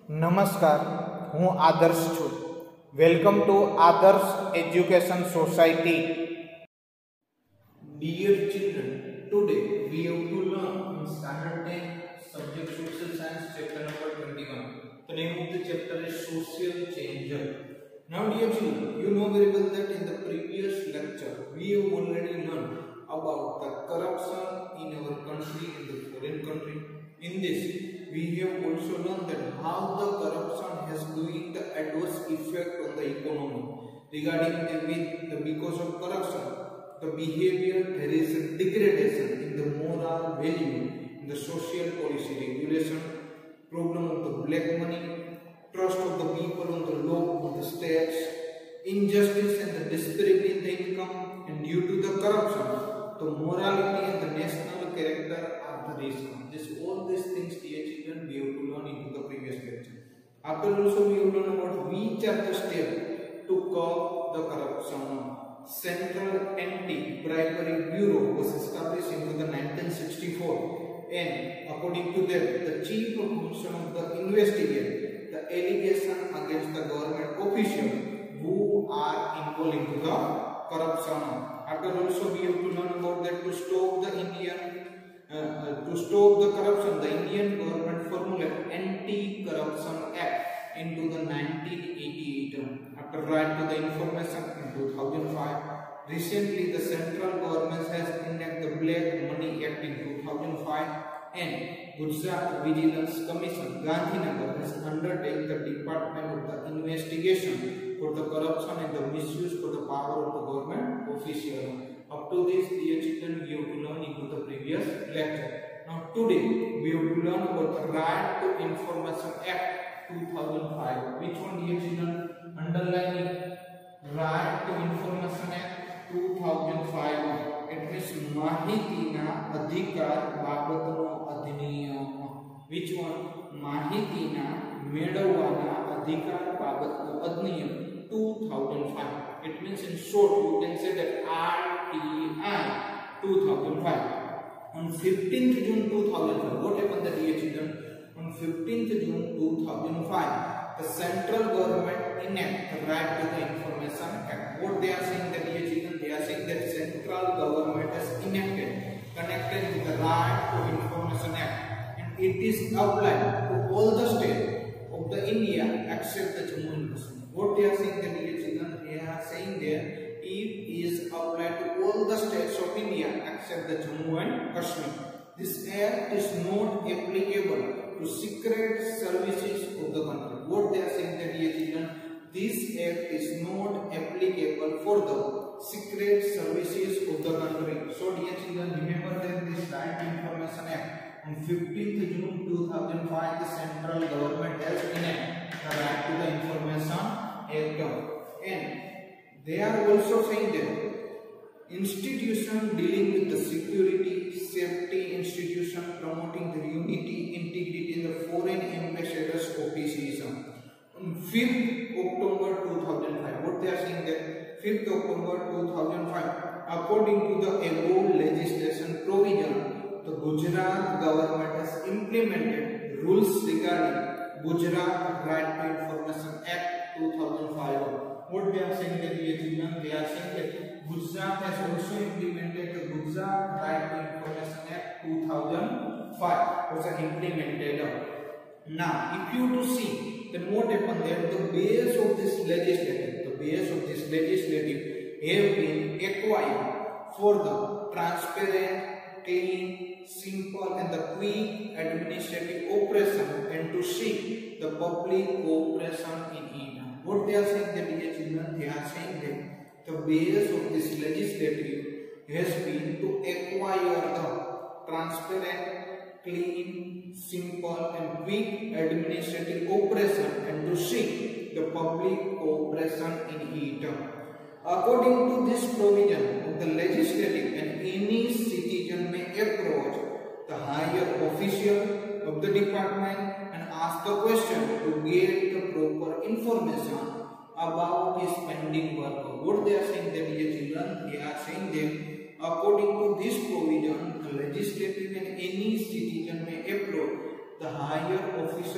નમસ્કાર, હું આદર્શ છું. Welcome to Adarsh education society. Dear children, today we have to learn in standard 10 subject social science chapter number 21. The name of the chapter is social changer. Now dear children, you know very well that in the previous lecture we have already learned about the corruption in our country, in the foreign country. In this we have also learned that how the corruption has doing the adverse effect on the economy. Regarding the because of corruption, the behavior, there is a degradation in the moral value, in the social policy regulation, problem of the black money, trust of the people on the law, on the states, injustice and the disparity in the income, and due to the corruption, the morality and the national character are the risk. This all these things, dear children, we have to learn into the previous lecture. After also we have learned about which are the steps to curb the corruption. Central Anti-Bribery Bureau was established in the 1964, and according to them, the chief function of the investigate the allegation against the government officials who are involved into the corruption. After also we have to learn about that to stop the corruption, the Indian government formulated Anti-Corruption Act into the 1988. After right to the information in 2005, recently the central government has enacted the Black Money Act in 2005, and Gujarat Vigilance Commission Gandhinagar has undertaken the department of the investigation for the corruption and the misuse for the power of the government official. Up to this, dear children, we have to learn into the previous lecture. Now today we have to learn about the Right to Information Act 2005. Which one, dear children? Underline it. Right to Information Act 2005. It means માહિતીના અધિકાર બાબતનો અધિનિયમ. Which one? માહિતીના મેળવવાના અધિકાર બાબતનો અધિનિયમ 2005. It means in short you can say that RTI 2005. On 15th June 2005, what happened, the dear children? On 15th June 2005, the central government enacted the Right to the Information Act. What they are saying, the dear children? They are saying that central government has connected with the Right to Information Act, and it is applied to all the states of the India except the Jammu and Kashmir. What they are saying, the dear children? They are saying that it is applied to all the states of India except the Jammu and Kashmir. This act is not applicable to secret services of the country. What they are saying, the dear children? This act is not applicable for the secret services of the country. So dear children, remember that this Right to Information Act on 15th June 2005, the central government has enacted the Right to the Information Act, and they are also saying that institution dealing with the security, safety institution promoting the unity, integrity in the foreign ambassadors offices. On 5th October 2005, what they are saying that 5th October 2005, according to the above legislation provision, the Gujarat government has implemented rules regarding Gujarat Right to Information Act 2005. What they are saying, that dear children? They are saying that Gujarat has also implemented the Gujarat Right to Information Act 2005 was implemented. Now, if you to see, then what happened there? The base of this legislative have been acquired for the transparent, clean, simple and the quick administrative operation, and to seek the public cooperation in it. What they are saying, that dear children? They are saying that the base of this legislative has been to acquire the transparent, clean, simple and quick administrative operation, and to seek the public cooperation in it. According to this provision of the legislative, and any citizen may approach the higher official of the department and ask the question to get the proper information about his pending work. What they are saying, that dear children? They are saying that according to this provision, the legislative and any citizen may approach the higher official of the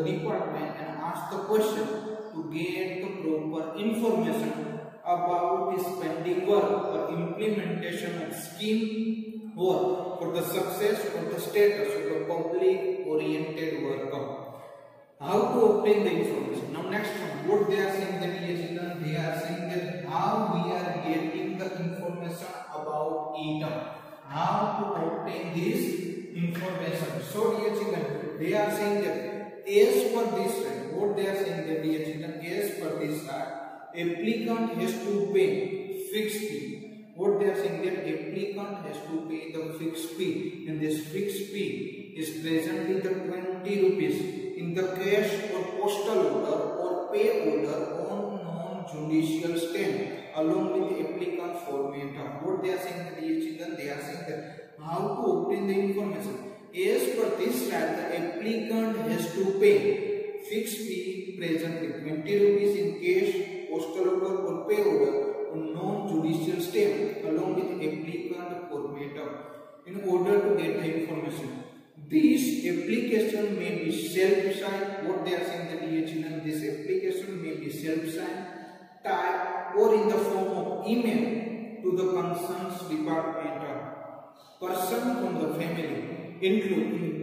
department and ask the question to get the proper information about his pending work or implementation of scheme work for the success or the status of the public oriented worker. How to obtain the information? Now next one, what they are saying that children, they are saying that how we are getting the information about item. How to obtain this information. So dear children, they are saying that as per this slide, what they are saying that dear children, as per this slide, applicant has to pay fixed fee. What they are saying that applicant has to pay the fixed fee, and this fixed fee is presently the 20 rupees in the cash or postal order or pay order on non-judicial stamp along with the applicant format. What they are saying that dear children, they are saying that how to obtain the information. As per this slide, the applicant has to pay fixed fee presently 20 rupees in cash, postal order or pay order on non-judicial stamp along with the applicant format in order to get the information. This application may be self-signed. What they are saying that dear children, this application may be self-signed, typed or in the form of email to the concerned department. Person from the family including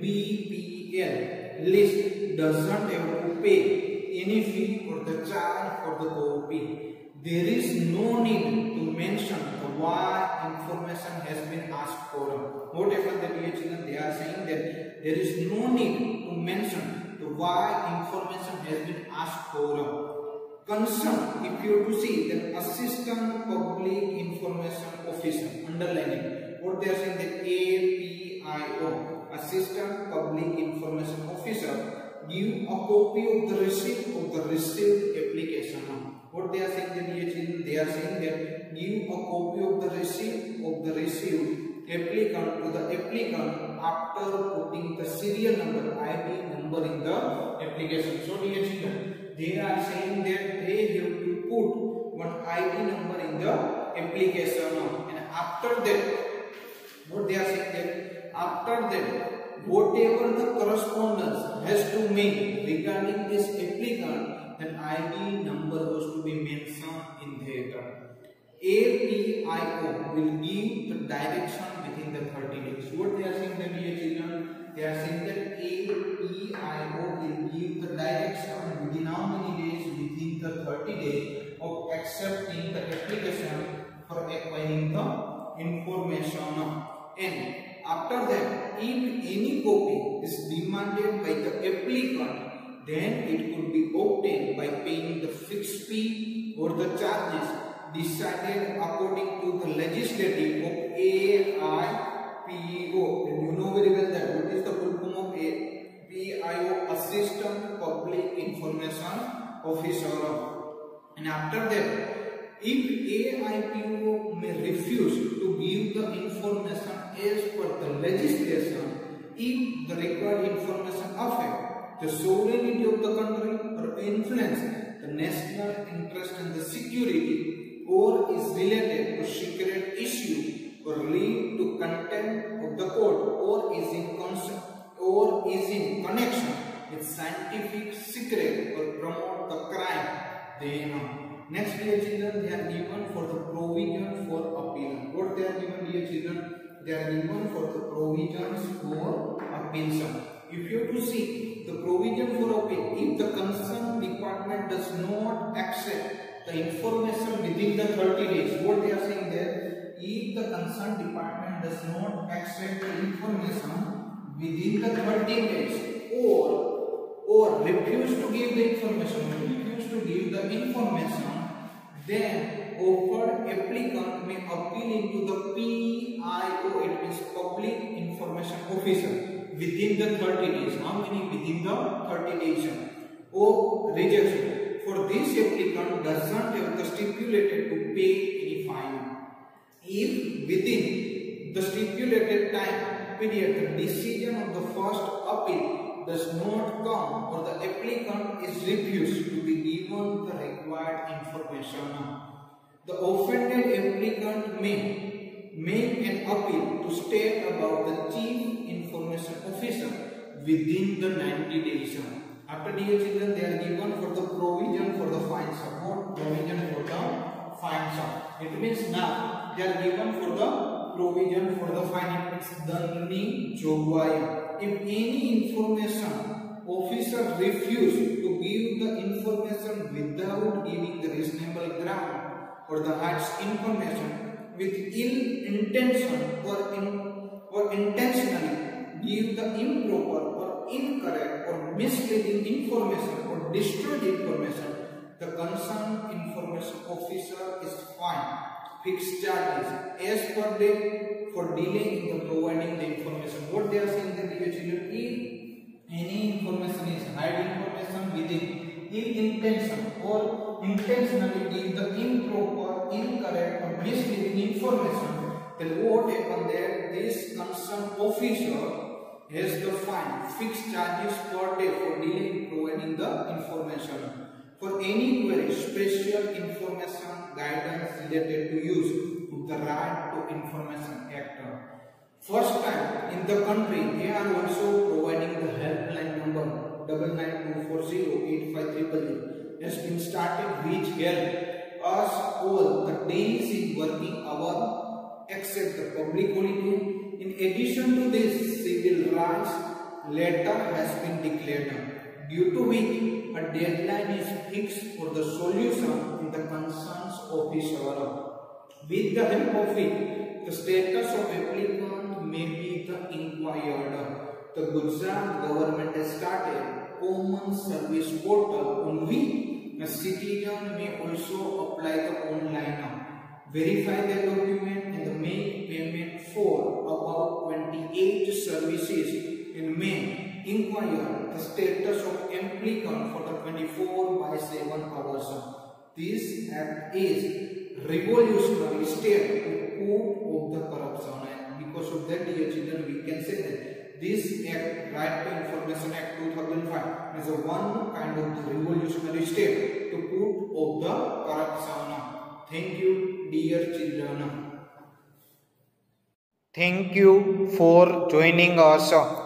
BPL list doesn't have to pay any fee or the charge for the copy. There is no need to mention why information has been asked for. What happened that dear children, they are saying that there is no need to mention why information has been asked for. Concern, if you have to see that assistant public information officer, underlining, what they are saying that APIO, assistant public information officer, give a copy of the receipt of the received application. What they are saying that dear children, they are saying that give a copy of the receipt of the received applicant to the applicant after putting the serial number ID number in the application. So dear children, they are saying that they have to put one ID number in the application, and after that, what they are saying that after that, whatever the correspondence has to make regarding this applicant, then ID number was to be mentioned in that. APIO will give the direction within the 30 days. What they are saying that dear children, they are saying that APIO will give the direction within how many days? Within the 30 days of accepting the application for acquiring the information. And after that, if any copy is demanded by the applicant, then it could be obtained by paying the fixed fee or the charges decided according to the legislative of AIPO. And you know very well that what is the full form of AIPO, Assistant Public Information Officer. And after that, if AIPO may refuse to give the information as per the legislation, if the required information affect the sovereignty of the country or influence the national interest and the security, or is related to secret issue, or lead to contempt of the court, or is in connection with scientific secret or promote the crime, then next dear children, they are given for the provision for appeal. What they are given dear children? They are given for the provisions for appeal. If you have to see the provision for appeal, if the concerned department does not accept the information within the 30 days, what they are saying there, if the concerned department does not accept the information within the 30 days or refuse to give the information, then offered applicant may appeal into the PIO, it means Public Information Officer, within the 30 days. How many? Within the 30 days. Or rejection. For this applicant doesn't have the stipulated to pay any fine. If within the stipulated time period the decision of the first appeal does not come, or the applicant is refused to be given the required information, the offended applicant may make an appeal to state about the Chief Information Officer within the 90 days. After dear children, they are given for the provision for the fine sum. What provision for the fine sum? It means now they are given for the provision for the fine. It means दंडनीय जोगवाई. If any information officer refuse to give the information without giving the reasonable ground, or the acts information with ill intention or intentionally give the improper or incorrect or misleading information or destroy the information, the concerned information officer is fined fixed charges as per day for delay in the providing the information. What they are saying that, dear children, if any information is hide information within ill intention or intentionally give the improper, incorrect or misleading information, then what happen there? This concerned officer has the fine fixed charges per day for delay in providing the information. For any query, special information guidance related to use of the Right to Information Act. First time in the country, they are also providing the helpline number 99240853 has been started, which help us all the days in working hour except the public holiday. In addition to this, civil rights letter has been declared, due to which a deadline is fixed for the solution in the concerns officer. With the help of it, the status of applicant may be the inquired. The Gujarat government has started common service portal on which a citizen may also apply the online, verify the document and make payment for about 28 services and may inquire the status of applicant for the 24/7 hours. This act is revolutionary step to put off the corruption, and because of that, dear children, we can say that this act, Right to Information Act 2005, is a one kind of the revolutionary step to put off the corruption. Thank you, dear children. Thank you for joining us.